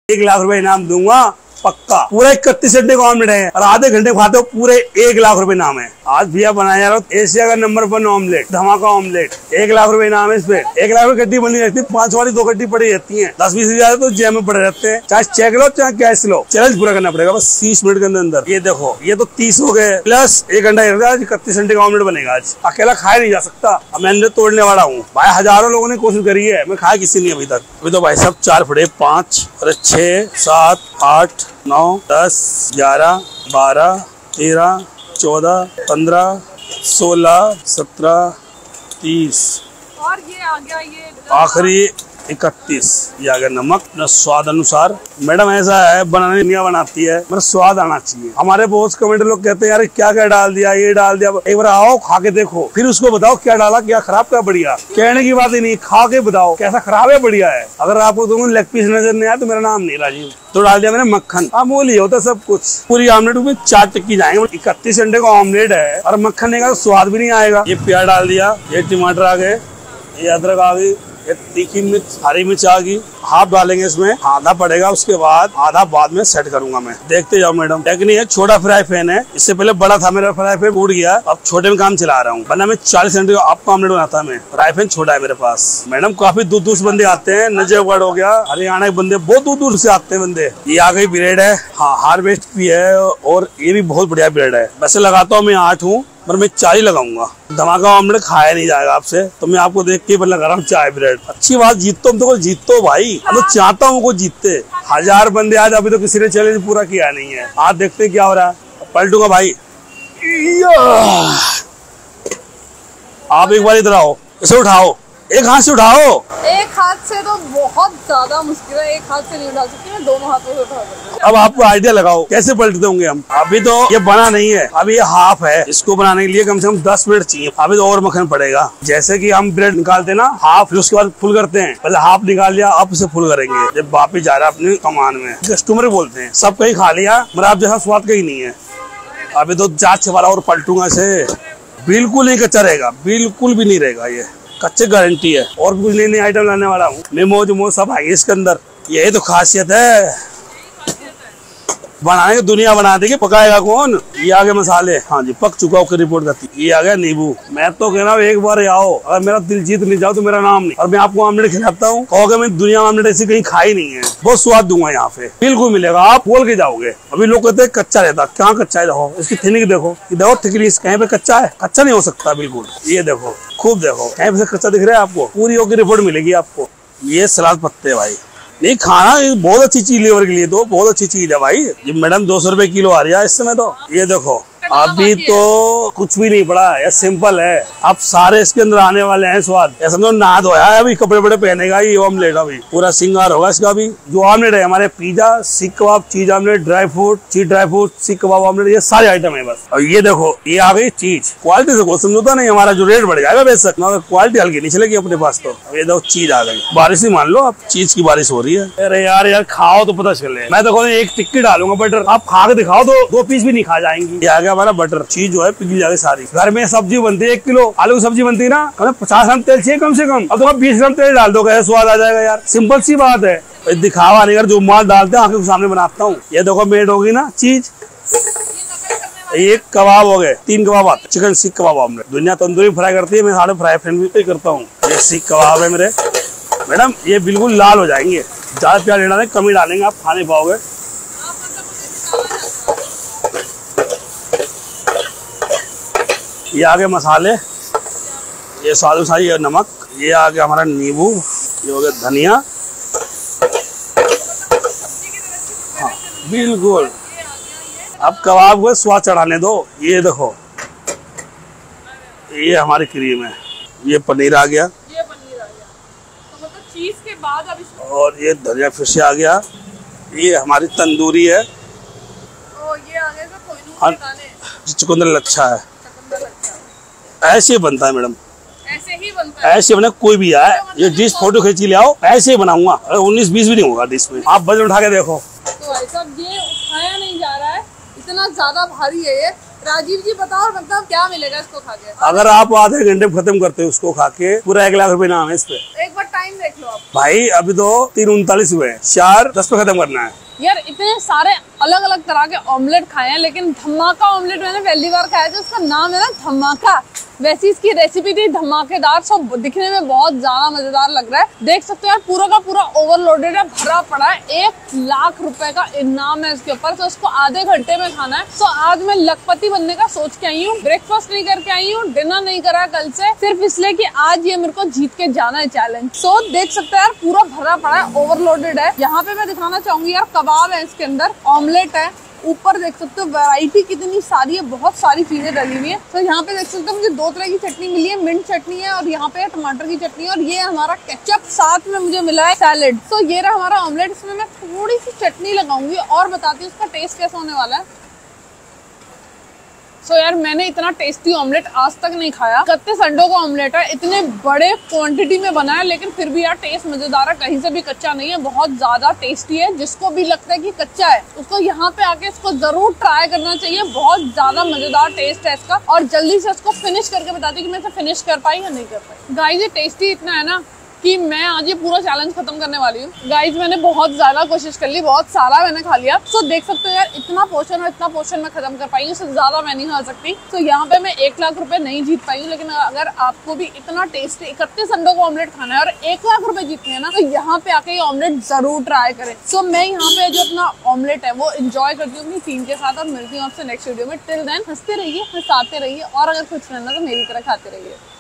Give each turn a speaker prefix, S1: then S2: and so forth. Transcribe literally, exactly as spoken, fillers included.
S1: एक लाख रुपए इनाम दूंगा पक्का। पूरा इकतीस घंटे का ऑमलेट है और आधे घंटे खाते हो पूरे एक लाख रुपए इनाम है। आज भैया बनाया जा रहा हूँ एशिया का नंबर वन ऑमलेट, धमाका ऑमलेट। एक लाख रुपए इनाम है इस पे। एक लाख रुपए गड्डी बनी रहती है, पांच वाली दो गड्डी पड़ी रहती है, दस बीस हजार तो जेब में पड़े रहते हैं। चाहे चेक लो चाहे कैश लो, चैलेंज पूरा करना पड़ेगा बस तीस मिनट के अंदर अंदर। ये देखो ये तो तीस हो गए प्लस एक घंटा, आज इकतीस घंटे का ऑमलेट बनेगा। आज अकेला खाया नहीं जा सकता, अब मैं अंदर तोड़ने वाला हूँ भाई। हजारों लोगों ने कोशिश करी है, मैं खाया किसी नहीं अभी तक। अभी तो भाई सब चार फटे, पाँच और छह सात आठ नौ दस ग्यारह बारह तेरह चौदह पंद्रह सोलह सत्रह तीस
S2: और ये आ गया ये
S1: आखिरी इकतीस। ये आ गया नमक न स्वाद अनुसार। मैडम ऐसा है बनाने दुनिया बनाती है, मतलब स्वाद आना चाहिए। हमारे बहुत कमेंट लोग कहते हैं यार क्या क्या डाल दिया, ये डाल दिया। एक बार आओ खा के देखो, फिर उसको बताओ क्या डाला, क्या खराब क्या बढ़िया। कहने की बात ही नहीं, खा के बताओ कैसा खराब है बढ़िया है। अगर आपको दोनों लेग पीस नजर नहीं आया तो मेरा नाम नहीं राजीव। तो डाल दिया मैंने मक्खन। अमूल ही होता सब कुछ। पूरी ऑमलेट में चार टिक्की जाएंगे। इकतीस घंटे का ऑमलेट है और मक्खन का स्वाद भी नहीं आएगा। ये प्याज डाल दिया, ये टमाटर आ गए, ये अदरक आ गई, ये तीखी मिर्च हरी मिर्च आ गई, हाफ डालेंगे इसमें, आधा पड़ेगा उसके बाद, आधा बाद में सेट करूंगा मैं। देखते जाओ मैडम। टेक्निक है, छोटा फ्राई पैन है, इससे पहले बड़ा था मेरा फ्राई पैन टूट गया, अब छोटे में काम चला रहा हूँ। वरना मैं चालीस घंटे आपका ऑमलेट बनाता मैं, फ्राई पैन छोटा है मेरे पास। मैडम काफी दूर दूर से बंदे आते हैं, नजफगढ़ हो गया, हरियाणा के बंदे बहुत दूर दूर से आते हैं बंदे। ये आ गई ब्रेड है, हाँ हार्वेस्ट भी है और ये भी बहुत बढ़िया ब्रेड है। वैसे लगाता हूँ मैं आठ हूँ पर मैं चाय लगाऊंगा। धमाका ऑमलेट खाया नहीं जाएगा आपसे, तो मैं आपको देख के लगा रहा हूँ चाय ब्रेड। अच्छी बात, जीतो तो जीतो भाई, मैं तो चाहता हूँ को जीतते। हजार बंदे आज, अभी तो किसी ने चैलेंज पूरा किया नहीं है। आज देखते क्या हो रहा है। पलटूंगा भाई, आप एक बार इधर आओ, इसे उठाओ, एक हाथ से उठाओ।
S2: एक हाथ से तो बहुत ज्यादा मुश्किल है, एक हाथ से नहीं उठा सकती, मैं दोनों हाथों से उठा सकती हूँ।
S1: अब आपको आइडिया लगाओ कैसे पलटते होंगे हम। अभी तो ये बना नहीं है, अभी ये हाफ है, इसको बनाने के लिए कम से कम दस मिनट चाहिए। अभी तो और मक्खन पड़ेगा। जैसे कि हम ब्रेड निकालते ना हाफ, फिर उसके बाद फुल करते हैं। पहले हाफ निकाल लिया, अब उसे फुल करेंगे जब वापिस जा रहा है अपने कमान में। कस्टमर बोलते हैं सब कहीं खा लिया, मगर आप जैसा स्वाद कहीं नहीं है। अभी तो जांच से वाला और पलटूंगा इसे, बिल्कुल नहीं कच्चा रहेगा, बिल्कुल भी नहीं रहेगा। ये कच्चे गारंटी है। और भी कुछ नई नई आइटम लाने वाला हूँ, मेमोज मोज सब आएंगे इसके अंदर। यही तो खासियत है, बनाने की दुनिया बना देगी, पकाएगा कौन। ये आ गए मसाले, हाँ जी पक चुका होकर रिपोर्ट करती। ये आ गया नींबू। मैं तो कह रहा हूँ एक बार आओ, अगर मेरा दिल जीत नहीं जाओ तो मेरा नाम नहीं। और मैं आपको ऑमलेट खिलाता हूँ, कहोगे मैं दुनिया ऑमलेट ऐसी कहीं खाई नहीं है। बहुत स्वाद दूंगा यहाँ पे, बिल्कुल मिलेगा, आप बोल के जाओगे। अभी लोग कहते हैं कच्चा रहता, क्या कच्चा है। देखो इसकी थिकनेस देखो, देखो थिकनेस कहीं पे कच्चा है, कच्चा नहीं हो सकता बिल्कुल। ये देखो खूब देखो, कहीं पे कच्चा दिख रहा है आपको, पूरी होकर रिपोर्ट मिलेगी आपको। ये सलाद पत्ते भाई, नहीं खाना ये बहुत अच्छी चीज, लीवर के लिए तो बहुत अच्छी चीज है भाई। ये मैडम दो सौ रुपए किलो आ रही है इस समय तो। ये देखो अभी तो कुछ भी नहीं पड़ा है, सिंपल है। अब सारे इसके अंदर आने वाले हैं स्वाद। ऐसा तो नहा धोया है, अभी कपड़े बड़े पहनेगा ये ऑमलेट। अभी पूरा सिंगार होगा इसका भी। जो ऑमलेट है हमारे pizza, seekh kebab, cheese omelette, dry fruit, cheese dry fruit, seekh kebab omelette, ये सारे आइटम है बस। और ये देखो ये आ गई चीज। क्वालिटी से कोई समझौता नहीं, हमारा जो रेट बढ़ जाएगा बेशक, मगर क्वालिटी हल्की नहीं चलेगी अपने पास। तो ये देखो चीज आ गई, बारिश ही मान लो, अब चीज की बारिश हो रही है। अरे यार यार खाओ तो पता चले। मैं देखो एक टिक्की डालूंगा बटर, आप खा के दिखाओ तो दो पीस भी नहीं खा जाएंगी। ये आ गया हमारा बटर। चीज जो है पिघल जाएगी सारी। घर में सब्जी बनती है, एक किलो आलू की सब्जी बनती है ना, हमें पचास ग्राम तेल चाहिए कम से कम। अब तो बीस ग्राम तेल डाल दो, कैसे स्वाद आ जाएगा यार। सिंपल सी बात है, दिखावा नहीं कर, जो माल डालते हैं आंखों के सामने बनाता हूँ। ये देखो मेड होगी ना चीज। एक कबाब हो गए, तीन कबाब आते, चिकन सीख कबाब ऑमलेट। दुनिया तंदूरी फ्राई करती है, मैं साढ़े फ्राई पैन भी करता हूँ। ये सीख कबाब है मेरे मैडम, ये बिल्कुल लाल हो जाएंगे। ज्यादा प्याज नहीं डालेंगे, कम ही डालेंगे, आप खा नहीं पाओगे। ये आ गए मसाले, ये स्वाद अनुसार, ये नमक, ये आ गया हमारा नींबू, ये हो गया धनिया। हाँ बिल्कुल। अब कबाब को स्वाद चढ़ाने दो। ये देखो ये हमारी क्रीम है, ये पनीर आ गया,
S2: ये पनीर आ गया। तो मतलब चीज के बाद अब इसमें
S1: और ये धनिया फिर से आ गया। ये हमारी तंदूरी है।
S2: ओ, ये आ गया तो कोहिनूर के दाने।
S1: चुकंदर लच्छा है।
S2: चुकंदर लच्छा
S1: ऐसे ही बनता है मैडम,
S2: ऐसे ही बनता है।
S1: ऐसे बना कोई भी आए, ये डिश फोटो खींच के ले आओ, ऐसे ही बनाऊंगा। उन्नीस बीस भी नहीं होगा डिश में। आप वजन उठा के देखो।
S2: तो भाई साहब ये उठाया नहीं जा रहा है, इतना ज्यादा भारी है ये। राजीव जी बताओ मतलब क्या मिलेगा इसको खा के?
S1: अगर आप आधे घंटे में खत्म करते हो उसको खा के, पूरा एक लाख रुपए नाम है इस पे।
S2: एक बार टाइम देख देख लो आप।
S1: भाई अभी तो तीन उनतालीस हुए हैं, चार दस पे खत्म करना है।
S2: यार इतने सारे अलग अलग तरह के ऑमलेट खाए हैं, लेकिन धमाका ऑमलेट मैंने पहली बार खाया था। उसका नाम है ना धमाका। वैसी इसकी रेसिपी थी धमाकेदार, सब दिखने में बहुत ज्यादा मजेदार लग रहा है। देख सकते हो यार पूरा का पूरा ओवरलोडेड है, भरा पड़ा है। एक लाख रुपए का इनाम है इसके ऊपर। तो इसको आधे घंटे में खाना है। तो आज मैं लखपति बनने का सोच के आई हूँ। ब्रेकफास्ट नहीं करके आई हूँ, डिनर नहीं करा कल से, सिर्फ इसलिए कि आज ये मेरे को जीत के जाना है चैलेंज। सो देख सकते हैं यार पूरा भरा पड़ा है, ओवरलोडेड है। यहाँ पे मैं दिखाना चाहूंगी यार कबाब है इसके अंदर, ऑमलेट है, ऊपर देख सकते हो वैरायटी कितनी सारी है, बहुत सारी चीजें डली हुई है। तो यहाँ पे देख सकते हो मुझे दो तरह की चटनी मिली है, मिंट चटनी है और यहाँ पे टमाटर की चटनी है, और ये हमारा केचप, साथ में मुझे मिला है सैलेड। तो ये रहा हमारा ऑमलेट। इसमें मैं थोड़ी सी चटनी लगाऊंगी और बताती हूँ इसका टेस्ट कैसा होने वाला है। सो so यार मैंने इतना टेस्टी ऑमलेट आज तक नहीं खाया। इकतीस अंडों का ऑमलेट है, इतने बड़े क्वांटिटी में बना है, लेकिन फिर भी यार टेस्ट मजेदार है, कहीं से भी कच्चा नहीं है, बहुत ज्यादा टेस्टी है। जिसको भी लगता है कि कच्चा है उसको यहाँ पे आके इसको जरूर ट्राई करना चाहिए, बहुत ज्यादा मजेदार टेस्ट है इसका। और जल्दी से इसको फिनिश करके बताती हूँ कि मैं इसे फिनिश कर पाई या नहीं कर पाई। गाइस ये टेस्टी इतना है ना कि मैं आज ये पूरा चैलेंज खत्म करने वाली हूँ। गाइज मैंने बहुत ज्यादा कोशिश कर ली, बहुत सारा मैंने खा लिया। सो देख सकते हो यार इतना पोर्शन और इतना पोर्शन मैं खत्म कर पाई हूँ, उससे ज्यादा मैं नहीं खा सकती। तो यहाँ पे मैं एक लाख रुपए नहीं जीत पाई हूँ, लेकिन अगर आपको भी इतना टेस्टी इकतीस अंडों का ऑमलेट खाना है और एक लाख रुपए जीतने हैं ना, तो यहाँ पे आके ये ऑमलेट जरूर ट्राई करें। सो मैं यहाँ पे जो अपना ऑमलेट है वो एंजॉय करती हूँ अपनी टीम के साथ, और मिलती हूँ आपसे नेक्स्ट वीडियो में। टिल देन हंसते रहिए, हंसाते रहिए, और अगर कुछ रहना तो मेरी तरह खाते रहिए।